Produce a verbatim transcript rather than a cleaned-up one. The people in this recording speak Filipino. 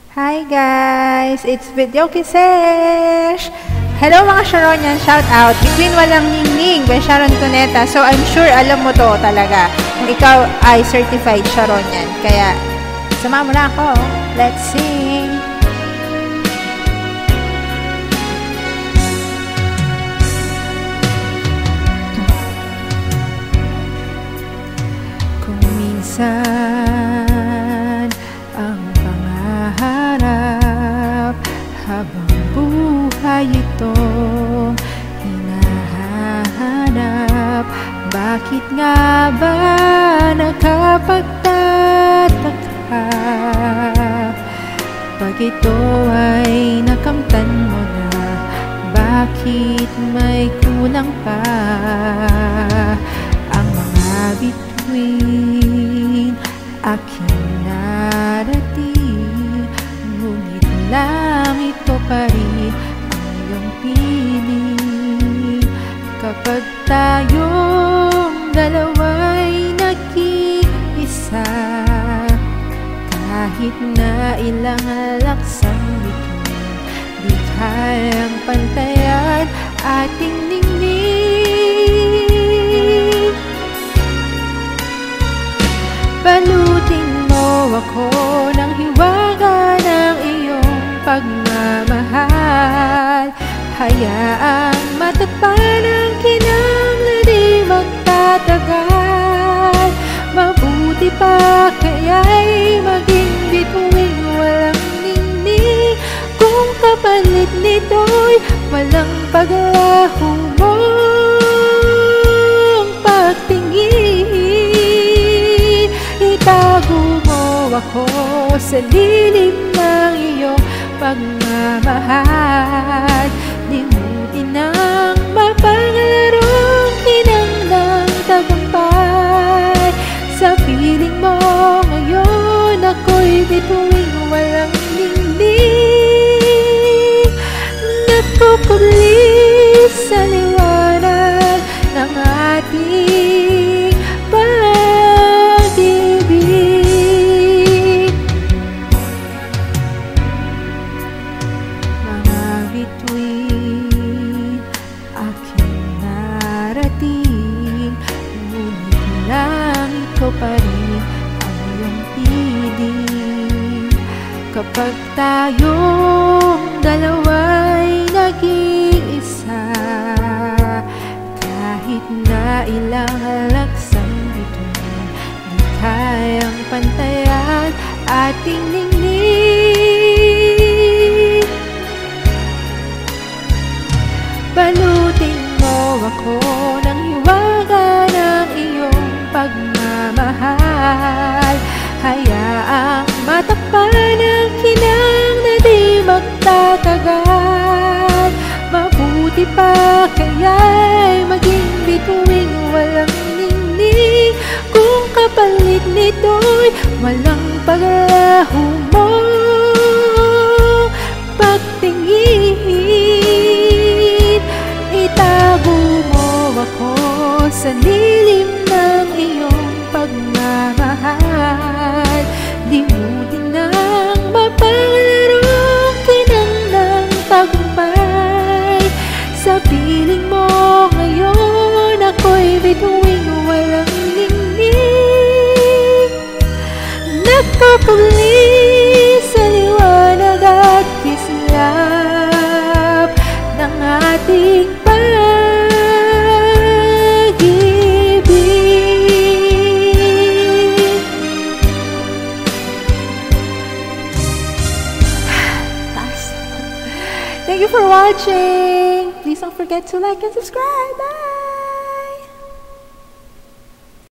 Hi guys! It's Video Kisesh! Hello mga Sharonian! Shout out! Between Walang Ningning by Sharon Cuneta. So I'm sure alam mo to talaga kung ikaw ay certified Sharonian. Kaya sama mo na ako. Let's sing! Kung minsan ang pangaharap habang buhay itong hinahanap, bakit nga ba nakapagtataka pag ito ay nakamtan mo na? Bakit may kulang pa ang mga bituin aking narating? Ngunit lang ito pa rin ang iyong piling kapag tayong dalawa'y nag-iisa. Kahit na ilang laksang bituin, di kayang pantayan ating ningning. Balutin mo ako ng hiwaga ng iyong pagmamahal. Hayaang matakpan ang kinang na di magtatagal. Mabuti pa kaya'y maging bituing walang ningning, kung kapalit nito'y walang paglaho mong pagtingin. Itago mo ako sa lilim ng iyong pagmamahal. Limutin ang mapanglarong kinang ng tagumpay. Sa piling mo ngayon ako'y bituing walang ningning, nakukubli sa liwanag ng ating pag-ibig. Mga bituin aking narating, ngunit lang ikaw pa rin ang iyong piling kapag tayong dalawa'y naging isa. Kahit na ilang laksang bituin, di kayang pantayan ating ningning. Balutin mo ako ng hiwaga ng iyong pagmamahal. Hayaang matakpan ang kinang na di magtatagal. Mabuti pa kaya'y maging bituing walang ningning, kung kapalit nito'y walang paglaho mong pagtingin. Itago mo ako sa lilim ng iyong pagmamahal. Limutin ang mapanglarong kinang ng tagumpay. Sa piling mo ngayon ako'y bituing walang ningning, nakakubli sa liwanag at kislap ng ating pag-ibig. Thank you for watching. Please don't forget to like and subscribe. Bye!